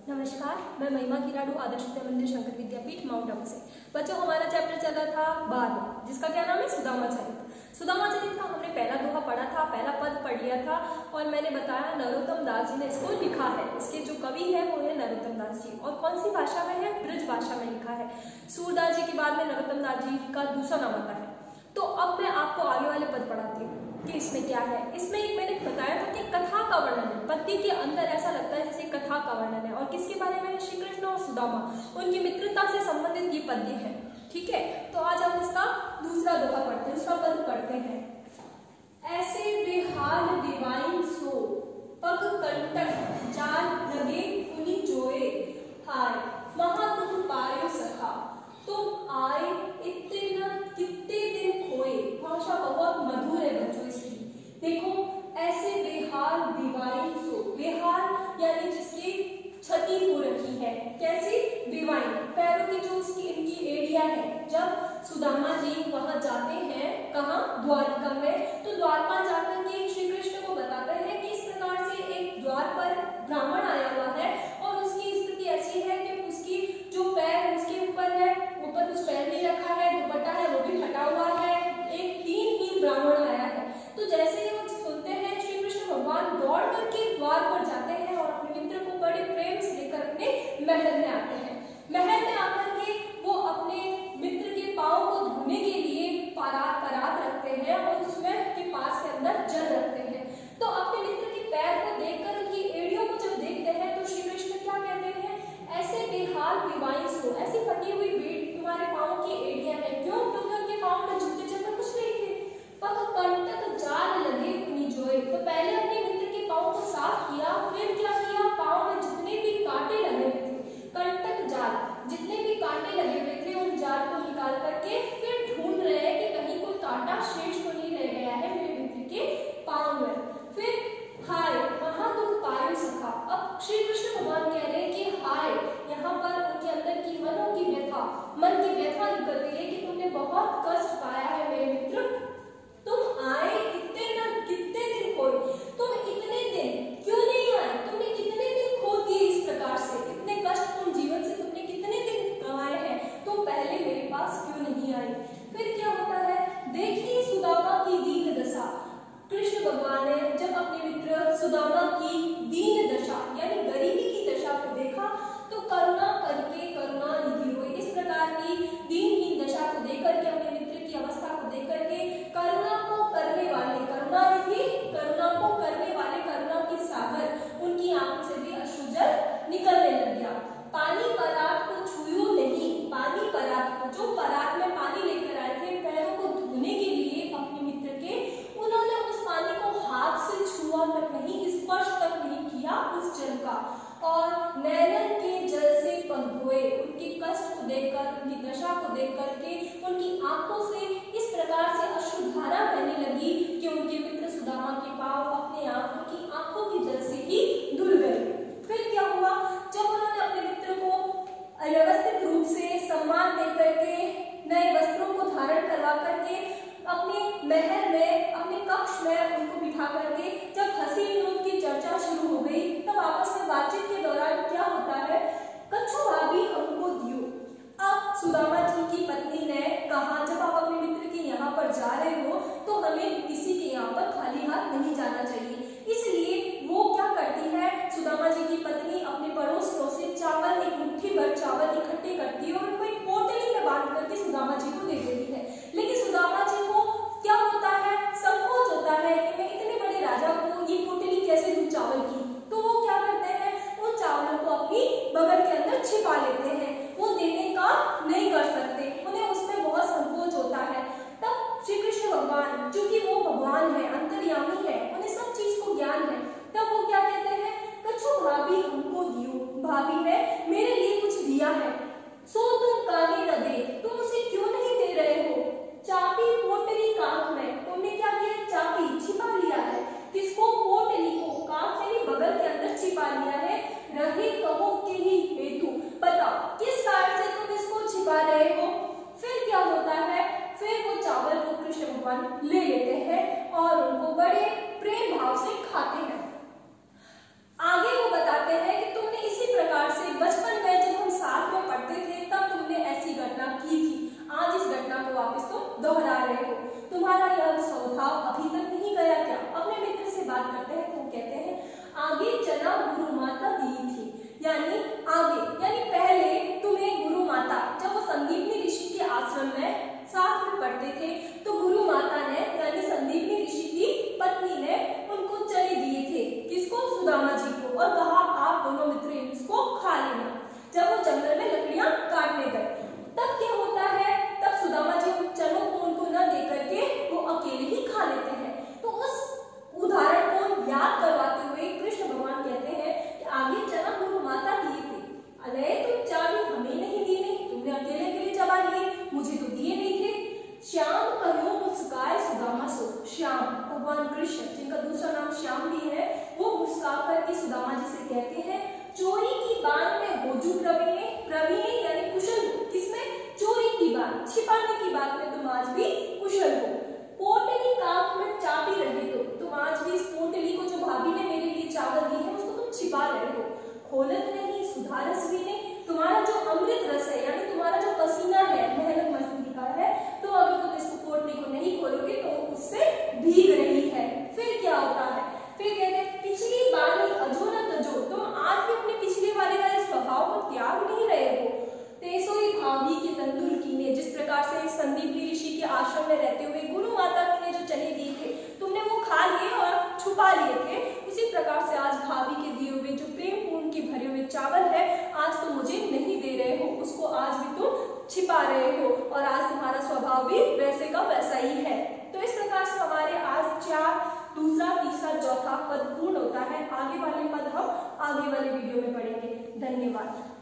नमस्कार, मैं महिमा किराडू आदर्श विद्या मंदिर शंकर विद्यापीठ माउंट आबू से। बच्चों, हमारा चैप्टर चला था 12, जिसका क्या नाम है? सुदामा चरित। सुदामा चरित का हमने पहला दोहा पढ़ा था, पहला पद पढ़ लिया था और मैंने बताया नरोत्तम दास जी ने इसको लिखा है। इसके जो कवि है वो है नरोत्तम दास जी, और कौन सी भाषा में है? ब्रज भाषा में लिखा है। सूरदास जी के बाद में नरोत्तम दास जी का दूसरा नाम आता है। तो अब मैं आपको आगे वाले पद पढ़ाती हूँ कि इसमें क्या है। इसमें एक मैंने बताया था कि कथा का वर्णन है। पद्य के अंदर ऐसा लगता है जैसे कथा का वर्णन है, और किसके बारे में है? श्री कृष्ण और सुदामा, उनकी मित्रता से संबंधित ये पद्य है। ठीक है, तो आज हम इसका दूसरा दोहा पढ़ते हैं, दूसरा पद पढ़ते हैं। ऐसे बेहाल दिवाइन सो पग कंटक जाल लगे उनी जोए, हाय महा तुम पायो सखा तुम आए इतने न कितने दिन खोए। भाषा बहुत मधुर है बच्चों इसकी। देखो, ऐसे बेहाल दिवाइन सो, बेहाल यानी जिसकी क्षति हो रखी है। कैसी? दिवाइन, पैरों की जो उसकी इनकी एड़िया है। जब सुदामा जी वहां जाते हैं, कहाँ? द्वारका में, तो द्वारका जाकर के श्री कृष्ण को बताते हैं कि इस प्रकार से एक द्वार पर ब्राह्मण आया हुआ है और उसकी स्थिति ऐसी है कि उसकी जो पैर उसके ऊपर है, ऊपर कुछ पैर नहीं रखा है, दुपट्टा है वो भी फटा हुआ है, एक दीनहीन ब्राह्मण आया है। तो जैसे ही वो सुनते हैं, श्री कृष्ण भगवान दौड़ करके द्वार पर जाते हैं और अपने मित्र को बड़े प्रेम से लेकर अपने महल में आते हैं। महल में आकर के वो अपने मित्र के पांव को धोने के लिए परात रखते हैं और उसमें के पास के अंदर जल रखते हैं। तो अपने मित्र के पैर को देखकर, उनकी एड़ियों को जब देखते हैं, तो श्री कृष्ण क्या कहते हैं? ऐसे बेहाल दिवाइन सो, ऐसी फटी हुई तुम्हारे पांव की एड़ियां हैं। क्यों? क्योंकि उनके पांव में जूते चप्पल कुछ नहीं थे। पग कंटक जाल लगे उनी जोए, तो पहले अपने मित्र के पांव को साफ किया, फिर क्या किया? पांव में जितने भी कांटे लगे हुए थे, कंटक जाल, जितने भी कांटे लगे हुए थे, उन जाल को निकाल करके फिर ढूंढ रहे हैं कि कहीं कोई कांटा शेष तो नहीं रह गया है मेरे मित्र के पांव में। फिर हाय वहां तुम पायो सखा। अब श्री कृष्ण भगवान कह रहे हैं कि हाय, यहाँ पर उनके अंदर की मनों की व्यथा, मन की व्यथा निकल रही है कि तुमने बहुत कष्ट पाया है मेरे मित्र। तुम आए इतने न कितने दिन खोए, तुम इतने दिन क्यों नहीं आए? तुमने कितने दिन खो दिए इस प्रकार से, इतने कष्टपूर्ण जीवन से तुमने कितने दिन गंवाए हैं, तुम पहले मेरे पास क्यों नहीं आए? फिर क्या होता है? देखिए सुदामा की दीन दशा। कृष्ण भगवान ने जब अपने मित्र सुदामा की दीन दशा यानी गरीबी की दशा को देखा, तो करुणा करके करुणा निधि हुई। इस प्रकार की दीनहीन दशा को देकर के, अपने मित्र की अवस्था को देकर के, करुणा को करने वाले करुणा निधि, करुणा को करने वाले करुणा के सागर, उनकी आंखों से भी अश्रुजल निकलने लग गया। पानी परात को छुयो नहीं, पानी परात को, जो परात में पानी लेकर आए थे पैरों को धोने के लिए अपने मित्र के, उन्होंने उस पानी को हाथ से छुआ तक नहीं, स्पर्श तक नहीं किया उस जल का, और नैनन के जल से पगधोए। उनके कष्ट को देखकर, उनकी दशा को देख करके उनकी आंखों से इस प्रकार से अश्रुधारा बहने लगी कि उनके मित्र सुदामा के पांव अपने आप उनकी आंखों की जल से ही धुल गए। फिर क्या हुआ? जब उन्होंने अपने मित्र को व्यवस्थित रूप से सम्मान दे करके, नए वस्त्रों को धारण करवा करके अपने महल में, अपने कक्ष में उनको बिठा करके जब हंसी विनोद की चर्चा शुरू हो गई, तब आपस में बातचीत के दौरान क्या होता है? कछु भाभी हमको दियो। अब सुदामा जी की पत्नी ने कहा, जब आप अपने मित्र के यहाँ पर जा रहे हो तो हमें किसी के यहाँ पर खाली हाथ नहीं जाना चाहिए। इसलिए वो क्या करती है? सुदामा जी की पत्नी अपने पड़ोसियों से चावल, एक मुट्ठी भर चावल इकट्ठे करती है और उनको एक पोटली में बांध करके सुदामा जी को दे देती है। लेकिन सुदामा जी को क्या होता है? संकोच होता है कि मैं इतने बड़े राजा को ये पोटली कैसे दूं चावल की। तो वो क्या करते हैं? उन चावलों को अपनी बगल के अंदर छिपा लेते हैं, वो देने का नहीं कर सकते, उन्हें उसमें बहुत संकोच होता है। तब श्री कृष्ण भगवान, चूंकि वो भगवान है, अंतर्यामी है, उन्हें सब चीज को ज्ञान है, तब वो क्या कहते हैं? कछु भाभी हमको दियो, भाभी ने मेरे लिए कुछ दिया है, सो तुम मंजू प्रवीणे, प्रवीणे यानी कुशल हो, किसमें? चोरी की बात, छिपाने की बात में तुम आज भी कुशल हो। पोटली काख में चापी रहे तो, तुम आज भी इस पोटली को जो भाभी ने मेरे लिए चावल दी है उसको तुम छिपा रहे हो। खोलत नहीं सुधारस भी ने, तुम्हारा जो अमृत रस है यानी तुम्हारा जो पसीना है, मेहनत मजदूरी का है, तो अगर तुम इसको पोटली को नहीं खोलोगे तो उससे भीग रही है। फिर क्या होता है? फिर कहते हैं पिछली बारी अजो न तजो, तुम आज भी अपने पिछले वाले स्वभाव को त्याग नहीं रहे हो। तेसोई भाभी की तंदुल कीने, जिस प्रकार से संदीपनी ऋषि के आश्रम में रहते हुए गुरु माता ने जो चने दिए थे तुमने वो खा लिए और छुपा लिए थे, उसी प्रकार से आज भाभी के दिए हुए जो प्रेम पूर्ण के भरे हुए चावल है आज तुम मुझे नहीं दे रहे हो, उसको आज भी तुम छिपा रहे हो और आज तुम्हारा स्वभाव भी वैसे का वैसा ही है। तो इस प्रकार से हमारे आज 4 दूसरा तीसरा चौथा पद पूर्ण होता है। आगे वाले पद हम आगे वाले वीडियो में पढ़ेंगे। धन्यवाद।